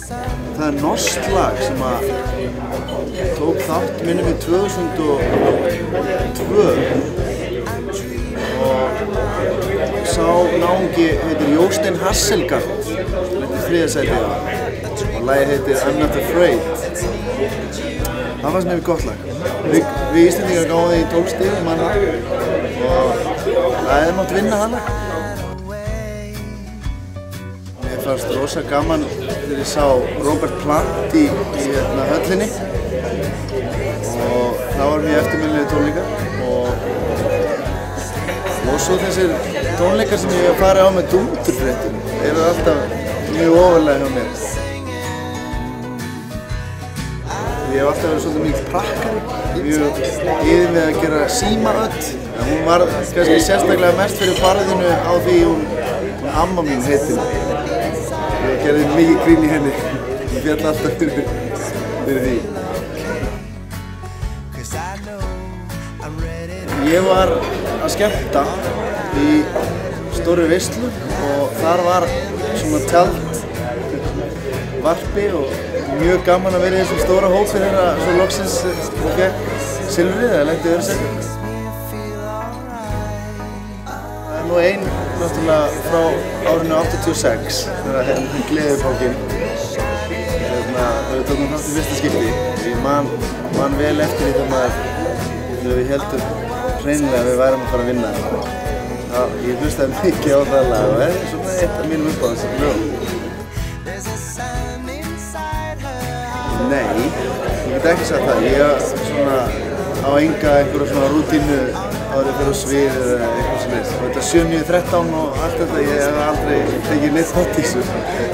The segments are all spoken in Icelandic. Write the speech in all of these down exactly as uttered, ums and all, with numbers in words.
Það er norskt lag sem að tók þátt minnum í tvö þúsund og tvö og sá náungi heitir Jósteinn Hasselgaard, þetta er þriðja sætið og lagið heitir I'm Not Afraid. Það fannst mér gott lag. Við, við Íslendingar gáðum því tólf stig um hana og það hefði mátt vinna hana. Mér fannst rosa gaman þegar ég sá Robert Plant í, í hérna, höllinni og það var mjög eftirminnilegir tónleikar og, og svo þessir tónleikar sem ég hef farið á með dúndurfréttum eru alltaf mjög ofarlega hjá mér. Ég hef alltaf verið svolítið mikið prakkari, mjög yfir með að gera símaöll. Hún var kannski sérstaklega mest fyrir barðinu á því hún, hún amma mín heitin. Ég gerði mikið grín í henni, hún féll alltaf fyrir, fyrir því. Ég var að skemmta í stórri veislu og þar var svona tjald varpi og mjög gaman að vera í þessum stóra hópi þegar svo loksins gekk silfrið eða lenti öðru sæti. Það er nú ein náttúrulega frá árinu áttatíu og sex þegar hérna Gleðibókin hérna, við tókum þátt í fyrsta skipti. Ég man, man vel eftir því þegar maður þegar við heldum hreinlega að við værum að fara að vinna þetta. Já, ég hlustaði mikið á það lag og það er svona eitt af mínum uppáhaldslögum. Nei, ég get ekki sagt það. Ég svona á enga einhverja svona rútínu árið fyrir svið eða eitthvað sem er. Þetta sjö níu þrettán og allt þetta, ég hef aldrei tekið neitt þátt í þessu.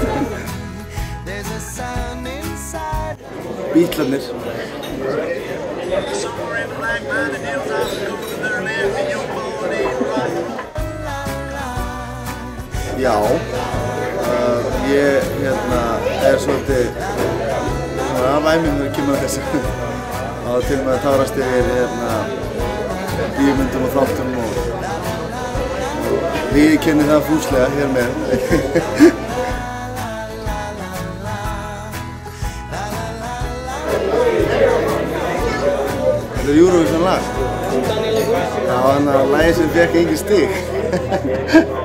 Bítlarnir. Já, uh, ég hérna, er svolítið svona væminn þegar kemur að þessu. Það var til og með að tárast yfir hérna, bíómyndum og þáttum og, og við kennum það fúslega hér með. Þetta er Eurovision lag. Það var hann að lagið sem fékk engin stig.